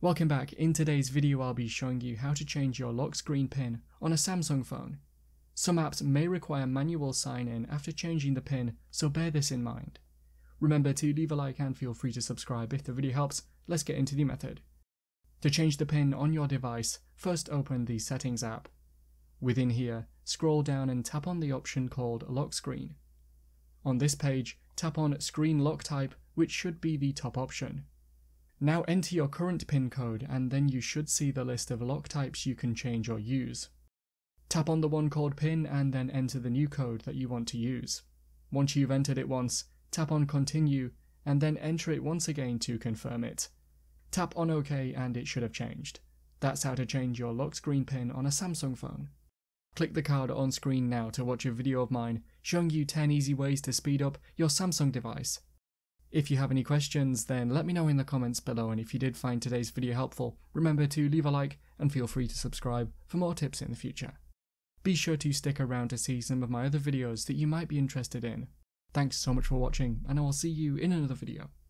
Welcome back. In today's video I'll be showing you how to change your lock screen PIN on a Samsung phone. Some apps may require manual sign-in after changing the PIN, so bear this in mind. Remember to leave a like and feel free to subscribe if the video helps. Let's get into the method. To change the PIN on your device, first open the Settings app. Within here, scroll down and tap on the option called Lock Screen. On this page, tap on Screen Lock Type, which should be the top option. Now enter your current PIN code and then you should see the list of lock types you can change or use. Tap on the one called PIN and then enter the new code that you want to use. Once you've entered it once, tap on Continue and then enter it once again to confirm it. Tap on OK and it should have changed. That's how to change your lock screen PIN on a Samsung phone. Click the card on screen now to watch a video of mine showing you 10 easy ways to speed up your Samsung device. If you have any questions, then let me know in the comments below, and if you did find today's video helpful, remember to leave a like and feel free to subscribe for more tips in the future. Be sure to stick around to see some of my other videos that you might be interested in. Thanks so much for watching, and I will see you in another video.